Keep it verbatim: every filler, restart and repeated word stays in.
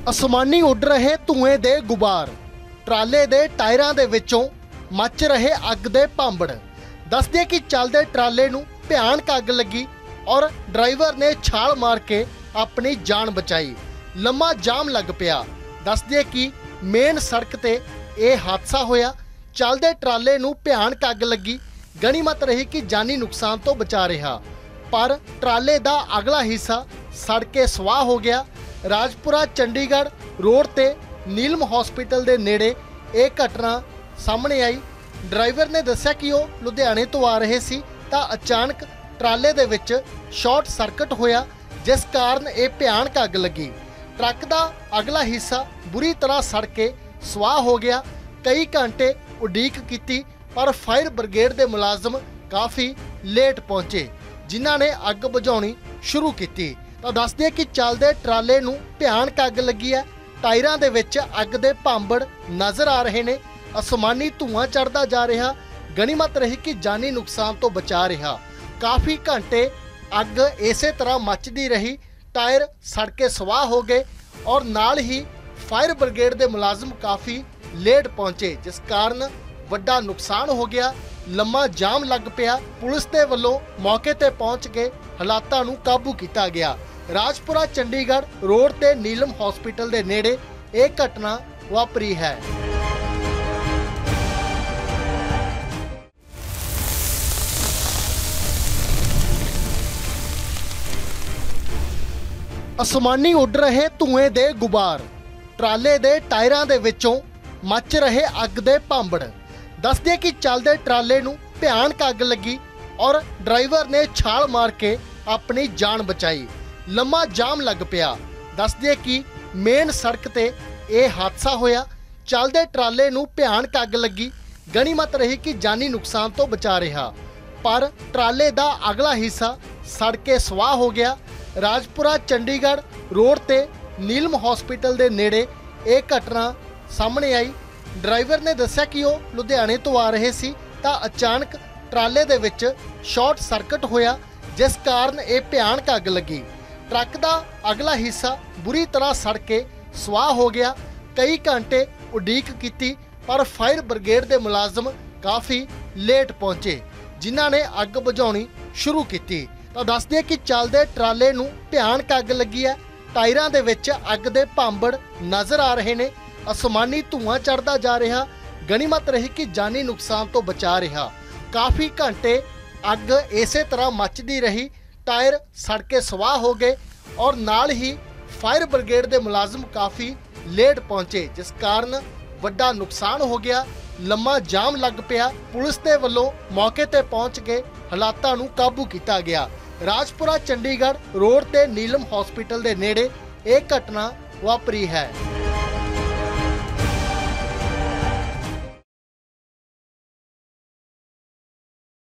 ਅਸਮਾਨੀ ਉੱਡ ਰਹੇ ਧੂਏ ਦੇ ਗੁਬਾਰ, ਟਰਾਲੇ ਦੇ ਟਾਇਰਾਂ ਦੇ ਵਿੱਚੋਂ ਮੱਚ ਰਹੇ ਅੱਗ ਦੇ ਭਾਂਬੜ। ਦੱਸਦੇ ਕਿ ਚੱਲਦੇ ਟਰਾਲੇ ਨੂੰ ਭਿਆਨਕ ਅੱਗ ਲੱਗੀ ਔਰ ਡਰਾਈਵਰ ਨੇ ਛਾਲ ਮਾਰ ਕੇ ਆਪਣੀ ਜਾਨ ਬਚਾਈ। ਲੰਮਾ ਜਾਮ ਲੱਗ ਪਿਆ। ਦੱਸਦੇ ਕਿ ਮੇਨ ਸੜਕ ਤੇ ਇਹ ਹਾਦਸਾ ਹੋਇਆ। ਚੱਲਦੇ ਟਰਾਲੇ ਨੂੰ ਭਿਆਨਕ ਅੱਗ ਲੱਗੀ। ਗਣੀਮਤ ਰਹੀ ਕਿ ਜਾਨੀ ਨੁਕਸਾਨ ਤੋਂ ਬਚਾ ਰਿਹਾ, ਪਰ ਟਰਾਲੇ ਦਾ ਅਗਲਾ ਹਿੱਸਾ ਸੜ ਕੇ ਸਵਾਹ ਹੋ ਗਿਆ। ਰਾਜਪੁਰਾ ਚੰਡੀਗੜ੍ਹ ਰੋਡ ਤੇ ਨੀਲਮ ਹਸਪੀਟਲ ਦੇ ਨੇੜੇ ਇਹ ਘਟਨਾ ਸਾਹਮਣੇ ਆਈ। ਡਰਾਈਵਰ ਨੇ ਦੱਸਿਆ ਕਿ ਉਹ ਲੁਧਿਆਣੇ ਤੋਂ ਆ ਰਹੇ ਸੀ ਤਾਂ ਅਚਾਨਕ ਟਰਾਲੇ ਦੇ ਵਿੱਚ ਸ਼ਾਰਟ ਸਰਕਟ ਹੋਇਆ, ਜਿਸ ਕਾਰਨ ਇਹ ਭਿਆਨਕ ਅੱਗ ਲੱਗੀ। ਟਰੱਕ ਦਾ ਅਗਲਾ ਹਿੱਸਾ ਬੁਰੀ ਤਰ੍ਹਾਂ ਸੜ ਕੇ ਸਵਾਹ ਹੋ ਗਿਆ। ਕਈ ਘੰਟੇ ਉਡੀਕ ਕੀਤੀ, ਪਰ ਫਾਇਰ ਬ੍ਰਿਗੇਡ ਦੇ ਮੁਲਾਜ਼ਮ ਕਾਫੀ ਲੇਟ ਪਹੁੰਚੇ, ਜਿਨ੍ਹਾਂ ਨੇ ਅੱਗ ਬੁਝਾਉਣੀ ਸ਼ੁਰੂ ਕੀਤੀ। ਤਾਂ ਦੱਸਦੇ ਕਿ ਚੱਲਦੇ ਟਰਾਲੇ ਨੂੰ ਭਿਆਨਕ ਅੱਗ ਲੱਗੀ ਹੈ। ਟਾਇਰਾਂ ਦੇ ਵਿੱਚ ਅੱਗ ਦੇ ਭਾਂਬੜ ਨਜ਼ਰ ਆ ਰਹੇ ਨੇ। ਅਸਮਾਨੀ ਧੂਆਂ ਚੜ੍ਹਦਾ ਜਾ ਰਿਹਾ। ਗਣੀਮਤ ਰਹੀ ਕਿ ਜਾਨੀ ਨੁਕਸਾਨ ਤੋਂ ਬਚਾ ਰਿਹਾ। ਕਾਫੀ ਘੰਟੇ ਅੱਗ ਇਸੇ ਤਰ੍ਹਾਂ ਮੱਚਦੀ ਰਹੀ। ਟਾਇਰ ਸੜ ਕੇ ਸਵਾਹ ਹੋ ਗਏ ਔਰ ਨਾਲ ਹੀ ਫਾਇਰ ਬ੍ਰਿਗੇਡ ਦੇ ਮੁਲਾਜ਼ਮ ਕਾਫੀ ਲੇਟ ਪਹੁੰਚੇ, ਜਿਸ ਕਾਰਨ ਵੱਡਾ ਨੁਕਸਾਨ ਹੋ ਗਿਆ। ਲੰਮਾ ਜਾਮ ਲੱਗ ਪਿਆ। ਪੁਲਿਸ ਦੇ ਵੱਲੋਂ ਮੌਕੇ ਤੇ ਪਹੁੰਚ ਕੇ ਹਾਲਾਤਾਂ ਨੂੰ ਕਾਬੂ ਕੀਤਾ ਗਿਆ। ਰਾਜਪੁਰਾ ਚੰਡੀਗੜ੍ਹ ਰੋਡ ਤੇ ਨੀਲਮ ਹਸਪੀਟਲ ਦੇ ਨੇੜੇ ਇਹ ਘਟਨਾ ਵਾਪਰੀ ਹੈ। ਅਸਮਾਨੀ ਉੱਡ ਰਹੇ ਧੂਏ ਦੇ ਗੁਬਾਰ, ਟਰਾਲੇ ਦੇ ਟਾਇਰਾਂ ਦੇ ਵਿੱਚੋਂ ਮੱਚ ਰਹੇ ਅੱਗ ਦੇ ਭਾਂਬੜ। ਦੱਸਦੇ ਕਿ ਚੱਲਦੇ ਟਰਾਲੇ ਨੂੰ ਭਿਆਨਕ ਅੱਗ ਲੱਗੀ ਔਰ ਡਰਾਈਵਰ ਨੇ ਛਾਲ ਮਾਰ ਕੇ ਆਪਣੀ ਜਾਨ ਬਚਾਈ। ਲੰਮਾ ਜਾਮ ਲੱਗ ਪਿਆ। ਦੱਸਦੇ ਕਿ ਮੇਨ ਸੜਕ ਤੇ ਇਹ ਹਾਦਸਾ ਹੋਇਆ। ਚੱਲਦੇ ਟਰਾਲੇ ਨੂੰ ਭਿਆਨਕ ਅੱਗ ਲੱਗੀ। ਗਣੀਮਤ ਰਹੀ ਕਿ ਜਾਨੀ ਨੁਕਸਾਨ ਤੋਂ ਬਚਾ ਰਿਹਾ, ਪਰ ਟਰਾਲੇ ਦਾ ਅਗਲਾ ਹਿੱਸਾ ਸੜ ਕੇ ਸਵਾਹ ਹੋ ਗਿਆ। ਰਾਜਪੁਰਾ ਚੰਡੀਗੜ੍ਹ ਰੋਡ ਤੇ ਨੀਲਮ ਹਸਪੀਟਲ ਦੇ ਨੇੜੇ ਇਹ ਘਟਨਾ ਸਾਹਮਣੇ ਆਈ। ਡਰਾਈਵਰ ਨੇ ਦੱਸਿਆ ਕਿ ਉਹ ਲੁਧਿਆਣੇ ਤੋਂ ਆ ਰਹੇ ਸੀ ਤਾਂ ਅਚਾਨਕ ਟਰਾਲੇ ਦੇ ਵਿੱਚ ਸ਼ਾਰਟ ਸਰਕਟ ਹੋਇਆ, ਜਿਸ ਕਾਰਨ ਇਹ ਭਿਆਨਕ ਅੱਗ ਲੱਗੀ। ਟਰੱਕ ਦਾ ਅਗਲਾ ਹਿੱਸਾ ਬੁਰੀ ਤਰ੍ਹਾਂ ਸੜ ਕੇ ਸਵਾਹ ਹੋ ਗਿਆ। ਕਈ ਘੰਟੇ ਉਡੀਕ ਕੀਤੀ, ਪਰ ਫਾਇਰ ਬ੍ਰਿਗੇਡ ਦੇ ਮੁਲਾਜ਼ਮ ਕਾਫੀ ਲੇਟ ਪਹੁੰਚੇ, ਜਿਨ੍ਹਾਂ ਨੇ ਅੱਗ ਬੁਝਾਉਣੀ ਸ਼ੁਰੂ ਕੀਤੀ। ਤਾਂ ਦੱਸਦੇ ਕਿ ਚੱਲਦੇ ਟਰਾਲੇ ਨੂੰ ਭਿਆਨਕ ਅੱਗ ਲੱਗੀ ਹੈ। ਟਾਇਰਾਂ ਦੇ ਵਿੱਚ ਅੱਗ ਦੇ ਭਾਂਬੜ ਨਜ਼ਰ ਆ ਰਹੇ ਨੇ। ਅਸਮਾਨੀ ਧੂਆਂ ਚੜ੍ਹਦਾ ਜਾ ਰਿਹਾ। ਗਣੀਮਤ ਰਹੀ ਕਿ ਜਾਨੀ ਨੁਕਸਾਨ ਤੋਂ ਬਚਾ ਰਿਹਾ। ਕਾਫੀ ਘੰਟੇ ਅੱਗ ਇਸੇ ਤਰ੍ਹਾਂ ਮੱਚਦੀ ਰਹੀ। ਟਾਇਰ ਸੜ ਕੇ ਸਵਾਹ ਹੋ ਗਏ ਔਰ ਨਾਲ ਹੀ ਫਾਇਰ ਬ੍ਰਿਗੇਡ ਦੇ ਮੁਲਾਜ਼ਮ ਕਾਫੀ ਲੇਟ ਪਹੁੰਚੇ, ਜਿਸ ਕਾਰਨ ਵੱਡਾ ਨੁਕਸਾਨ ਹੋ ਗਿਆ। ਲੰਮਾ ਜਾਮ ਲੱਗ ਪਿਆ। ਪੁਲਿਸ ਦੇ ਵੱਲੋਂ ਮੌਕੇ ਤੇ ਪਹੁੰਚ ਕੇ ਹਾਲਾਤਾਂ ਨੂੰ ਕਾਬੂ ਕੀਤਾ ਗਿਆ। ਰਾਜਪੁਰਾ ਚੰਡੀਗੜ੍ਹ ਰੋਡ ਤੇ ਨੀਲਮ ਹਸਪੀਟਲ ਦੇ ਨੇੜੇ ਇਹ ਘਟਨਾ ਵਾਪਰੀ ਹੈ।